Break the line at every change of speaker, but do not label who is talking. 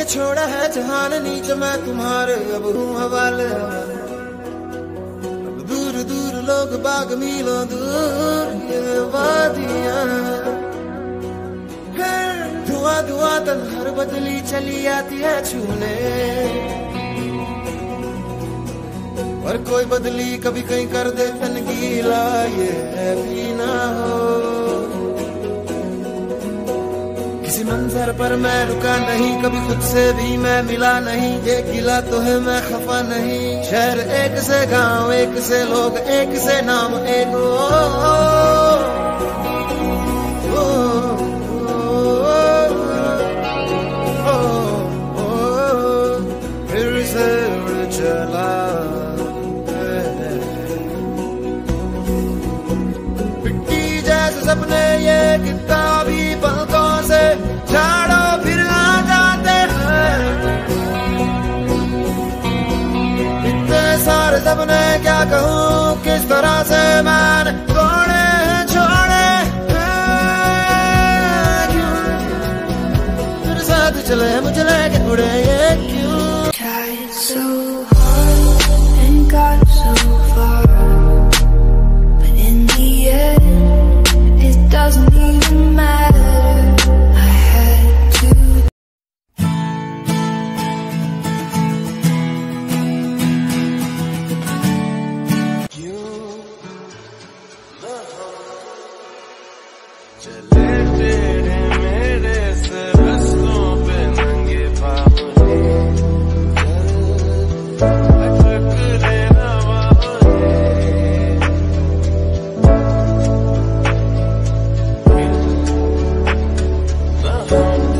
के छोड़ा है जहान नीच मैं तुम्हारे अब हूँ हवाले। अब दूर दूर लोग बाग मीलों दूर ये वादियाँ, धुआं धुआं तन्हार बदली चली आती है छूने। और कोई बदली कभी कहीं कर दे तन गीला ये भी ना हो। किसी मंजर पर मैं रुका नहीं, कभी खुद से भी मैं मिला नहीं। ये गिला तो है मैं खफा नहीं। शहर एक से गांव एक से लोग एक से नाम एक फिर से उड़ चला सपने ये किताबी पलकों से झाड़ो फिर आ जाते हैं। इतने सारे सपने क्या कहूँ किस तरह से मैंने तोड़े छोड़े क्यों तेरे साथ चले मुझे लेके उड़े ये क्यों।
Tried so hard and got so far, but in the end it doesn't even matter. I had to.
चले तेरे मेरे से रस्तों पे नंगे पाँव ले